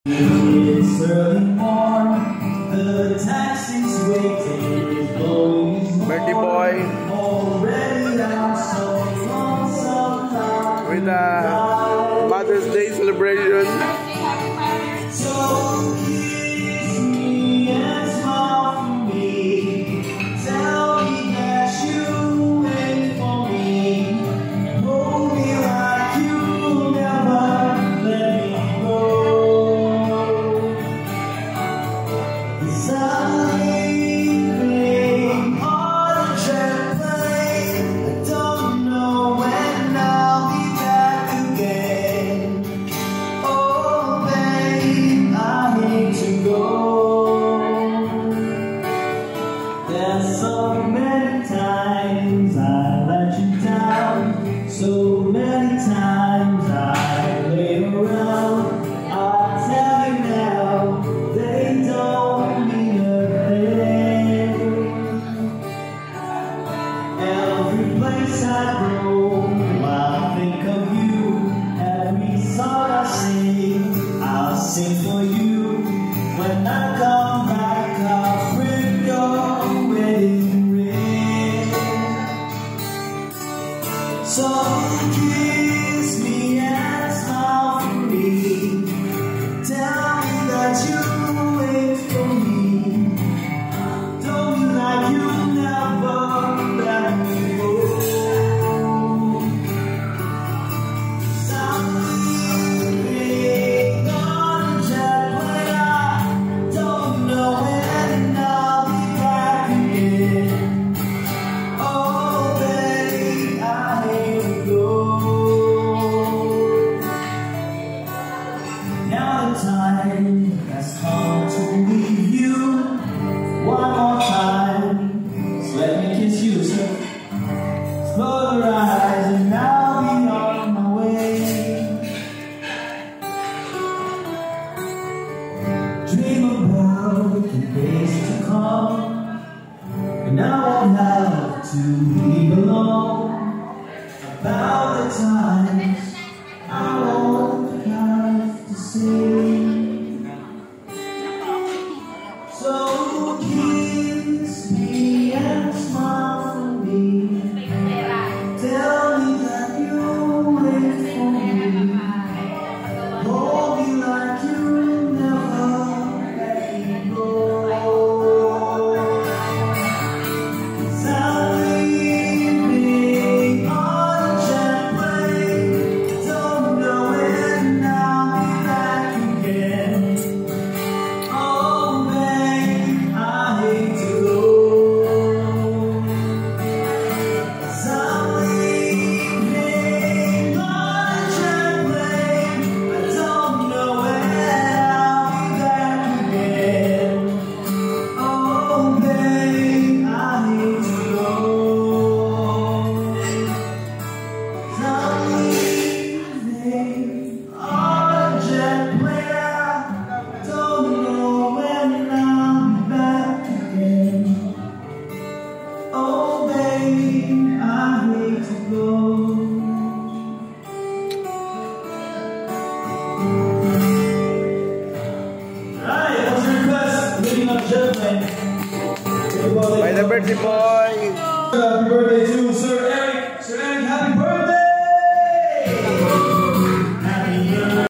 It's early morning, the taxi's waiting, it's blowing his Birthday boy already out, so long, so long. with a Mother's Day celebration. So kiss me and smile for me, tell me that you wait for me, hold me like you'll never let me go. I'm leaving on a jet plane, I don't know when I'll be back again. Oh babe, I hate to go. There's so many times I let you down, so many times I lay around. I tell you now, they don't mean a thing. Every place I go, I think of you. Every song I sing, I'll sing for you. When I come back, I'll bring your wedding ring. So kiss me and smile for me, tell me that you wait for me, don't be like you never let me go. I'm leaving on a jet plane, I don't know when I'll be back again. Oh babe, I hate to go. Now the time has come to leave you. One more time, so let me kiss you, sir. Close your eyes and I'll be on my way. Dream about the days to come, and I won't have to leave alone. About the times I won't have to sing. So kiss me and smile for me, tell me that you wait for me, hold me like you never let me go. 'Cause I'm leaving on a jet plane, don't know when I'll be back again. Oh babe, I hate to go. 'Cause I'm leaving on a jet plane, I don't know when I'll be back again. Oh babe, I hate to go. 'Cause I'm leaving on a jet plane, I don't know when I'll be back again. Oh babe, I hate to go. Alright, what's your request? Living on a jet plane. By the birthday boy. Happy birthday to